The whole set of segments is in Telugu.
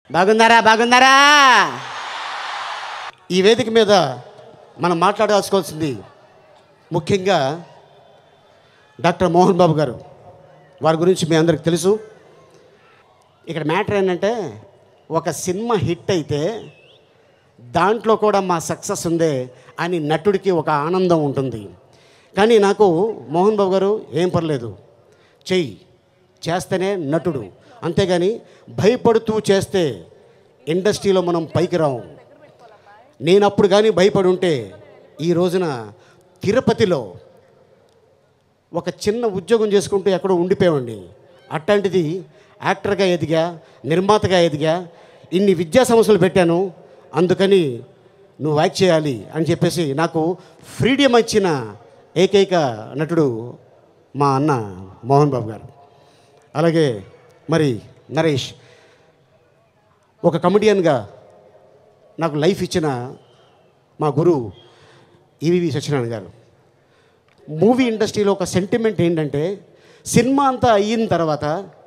బాగున్నారా? ఈ వేదిక మీద మనం మాట్లాడాల్సుకోవాల్సింది ముఖ్యంగా డాక్టర్ మోహన్ బాబు గారు. వారి గురించి మీ అందరికి తెలుసు. ఇక్కడ మ్యాటర్ ఏంటంటే, ఒక సినిమా హిట్ అయితే దాంట్లో కూడా మా సక్సెస్ ఉందే అని నటుడికి ఒక ఆనందం ఉంటుంది. కానీ నాకు మోహన్ బాబు గారు ఏం పర్లేదు, చేస్తేనే నటుడు, అంతేగాని భయపడుతూ చేస్తే ఇండస్ట్రీలో మనం పైకి రాము. నేను అప్పుడు కానీ భయపడి ఉంటే ఈ రోజున తిరుపతిలో ఒక చిన్న ఉద్యోగం చేసుకుంటూ ఎక్కడో ఉండిపోయామండి. అట్లాంటిది యాక్టర్గా ఎదిగా, నిర్మాతగా ఎదిగా, ఇన్ని విద్యా సంస్థలు పెట్టాను, అందుకని నువ్వు యాక్ట్ చేయాలి అని చెప్పేసి నాకు ఫ్రీడమ్ ఇచ్చిన ఏకైక నటుడు మా అన్న మోహన్ బాబు గారు. అలాగే మరి నరేష్, ఒక కమెడియన్గా నాకు లైఫ్ ఇచ్చిన మా గురువు ఈవీవి సత్యనారాయణ గారు. మూవీ ఇండస్ట్రీలో ఒక సెంటిమెంట్ ఏంటంటే, సినిమా అంతా అయిన తర్వాత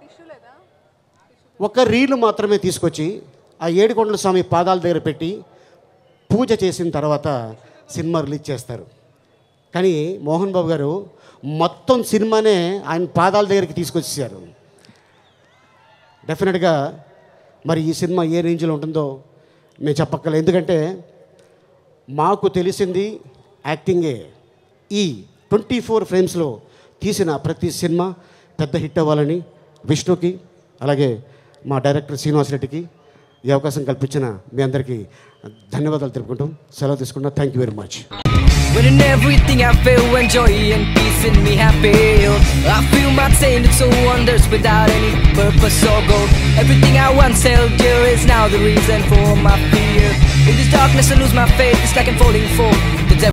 ఒక రీలు మాత్రమే తీసుకొచ్చి ఆ ఏడుకొండల స్వామి పాదాల దగ్గర పెట్టి పూజ చేసిన తర్వాత సినిమా రిలీజ్ చేస్తారు. కానీ మోహన్ బాబు గారు మొత్తం సినిమానే ఆయన పాదాల దగ్గరికి తీసుకొచ్చేసారు. డెఫినెట్గా మరి ఈ సినిమా ఏ రేంజ్లో ఉంటుందో మేము చెప్పక్కర్లేదు. ఎందుకంటే మాకు తెలిసింది యాక్టింగే. ఈ 24 ఫ్రేమ్స్లో తీసిన ప్రతి సినిమా పెద్ద హిట్ అవ్వాలని విష్ణుకి, అలాగే మా డైరెక్టర్ శ్రీనివాస్ రెడ్డికి ఈ అవకాశం కల్పించిన మీ అందరికీ ధన్యవాదాలు తెలుపుకుంటాం. సెలవు తీసుకుంటాం. Thank you very much. When in everything I feel when joy and peace in me happy, I feel my saying it so wonders without any purpose or goal. Everything I once held dear is now the reason for my fear. In this darkness I lose my faith, it's like I'm falling for the devil.